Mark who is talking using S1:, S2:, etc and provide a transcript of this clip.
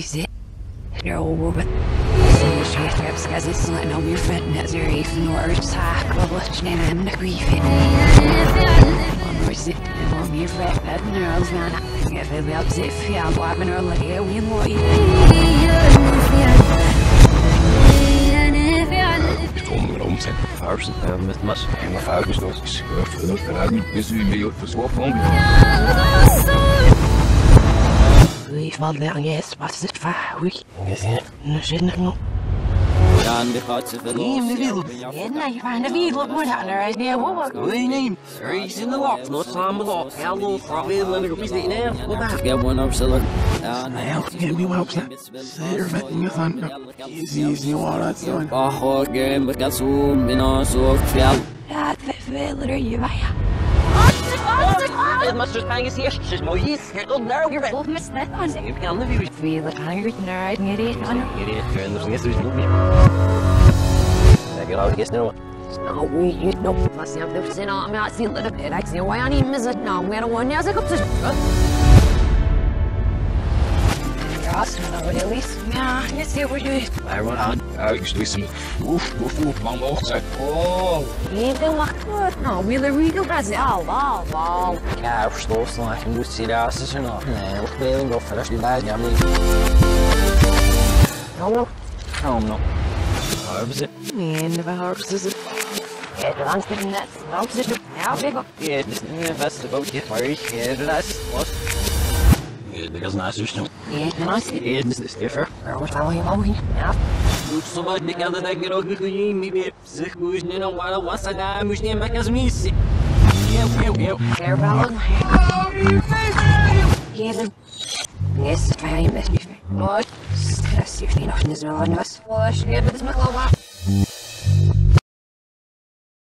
S1: is it? No, but Shit reps as it's like no your friend as your even or sack publish and the grief it. It on your friend that nerves man. If it helps if you are walking or like we more.
S2: Farsen met mas en mijn vader is nog geschreven dat ik niet wist wie mij op de swap van.
S1: Ik val daar yes, wat is het vaak? Nee, zit nog nog.
S3: Ja, die gaat ze veel.
S1: Nee, je van de wereld moet aan de idee wat.
S2: Nee, er is in de lock, nog samen lock. Hallo, vrouw en ik is die neer.
S3: Ik heb one op zullen.
S2: Ja, nee, ik heb niet op zijn. Zeer vet in je van. Easy, wat dat doen.
S3: Oh, game, ik had zo binnen zo veel.
S1: Ja, veel er je bij.
S2: Het must just hang here. She's no use. Here, look now, you're right.
S1: Of mis net aan
S2: You can live here.
S1: Feel like hungry tonight, niet eten.
S2: You're in there's no meer. Get out, guess no.
S1: Nou, we know. Als je op de zin aan mij zien dat ik zie why aan hem is het nou. Maar dan ja, zeg op zich. Ja, dat wil ik. Ja, net zie hoe je.
S2: Maar wat aan? Ik stuur ze. Oef, man mocht zijn. Oh.
S1: Nee, dat mag goed. Nou, wil er weer dat ze al.
S3: Ja, verstoord dan. Je moet zien dat ze nog. Nee, of speling of als die bij ja niet.
S1: Nou.
S2: Hebben ze?
S1: Nee, de behouders is het. Ja, de langs met net. Nou, zit je. Ja, big up.
S3: Ja, het is niet een beste bootje. Maar ik heb het als wat.
S2: Ja, dat is naast dus nog.
S1: Nee, de langs.
S2: Ja, het is stiffer.
S1: Er wordt wel je mogen. Ja.
S3: Goed zo wat ik aan de dag er ook niet meer. Zeg moest niet nog wat was dat daar moest niet meer als mis. Ja.
S1: Er wel. Hier. Yes, het was je best niet. Wat? Stress, je nog niet zo aan was. Oh, je hebt het maar wel wat.